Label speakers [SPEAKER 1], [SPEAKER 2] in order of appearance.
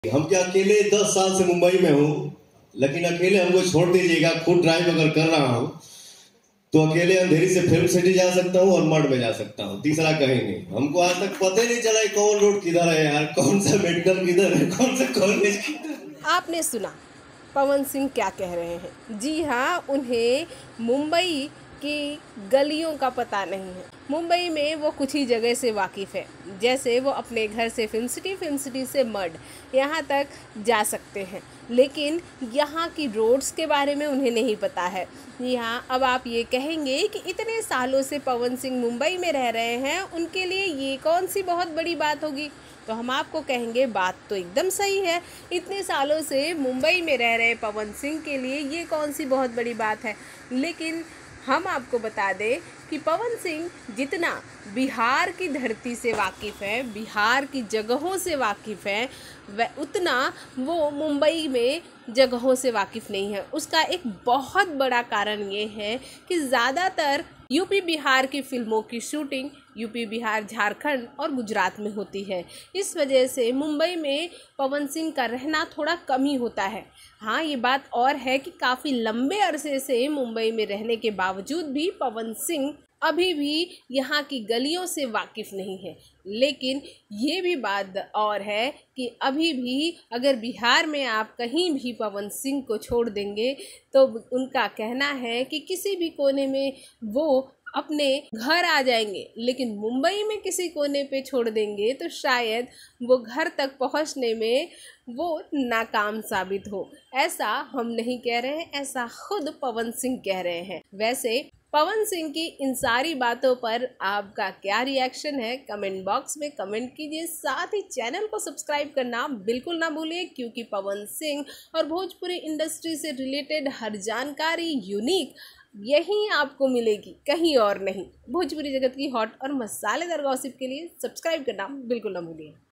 [SPEAKER 1] हम क्या अकेले 10 साल से मुंबई में हूँ, लेकिन अकेले हमको छोड़ दीजिएगा। खुद ड्राइव अगर कर रहा हूँ तो अकेले अंधेरी से फिल्म सिटी जा सकता हूँ और मठ में जा सकता हूँ, तीसरा कहीं नहीं। हमको आज तक पता ही नहीं चला कौन रोड किधर है यार, कौन सा मेडिकल किधर है, कौन सा कॉलेज किधर।
[SPEAKER 2] आपने सुना पवन सिंह क्या कह रहे हैं। जी हाँ, उन्हें मुंबई की गलियों का पता नहीं है। मुंबई में वो कुछ ही जगह से वाकिफ़ है। जैसे वो अपने घर से फिल्म सिटी से मड यहाँ तक जा सकते हैं, लेकिन यहाँ की रोड्स के बारे में उन्हें नहीं पता है। जी हाँ, अब आप ये कहेंगे कि इतने सालों से पवन सिंह मुंबई में रह रहे हैं, उनके लिए ये कौन सी बहुत बड़ी बात होगी। तो हम आपको कहेंगे बात तो एकदम सही है। इतने सालों से मुंबई में रह रहे पवन सिंह के लिए ये कौन सी बहुत बड़ी बात है। लेकिन हम आपको बता दें कि पवन सिंह जितना बिहार की धरती से वाकिफ़ है, बिहार की जगहों से वाकिफ़ है, वह उतना वो मुंबई में जगहों से वाकिफ़ नहीं है। उसका एक बहुत बड़ा कारण ये है कि ज़्यादातर यूपी बिहार की फ़िल्मों की शूटिंग यूपी बिहार झारखंड और गुजरात में होती है। इस वजह से मुंबई में पवन सिंह का रहना थोड़ा कम ही होता है। हाँ, ये बात और है कि काफ़ी लंबे अरसे से मुंबई में रहने के बावजूद भी पवन सिंह अभी भी यहाँ की गलियों से वाकिफ़ नहीं है। लेकिन ये भी बात और है कि अभी भी अगर बिहार में आप कहीं भी पवन सिंह को छोड़ देंगे तो उनका कहना है कि किसी भी कोने में वो अपने घर आ जाएंगे, लेकिन मुंबई में किसी कोने पे छोड़ देंगे तो शायद वो घर तक पहुंचने में वो नाकाम साबित हो। ऐसा हम नहीं कह रहे हैं, ऐसा खुद पवन सिंह कह रहे हैं। वैसे पवन सिंह की इन सारी बातों पर आपका क्या रिएक्शन है, कमेंट बॉक्स में कमेंट कीजिए। साथ ही चैनल को सब्सक्राइब करना बिल्कुल ना भूलिए, क्योंकि पवन सिंह और भोजपुरी इंडस्ट्री से रिलेटेड हर जानकारी यूनिक यहीं आपको मिलेगी, कहीं और नहीं। भोजपुरी जगत की हॉट और मसालेदार गॉसिप के लिए सब्सक्राइब करना बिल्कुल ना भूलिए।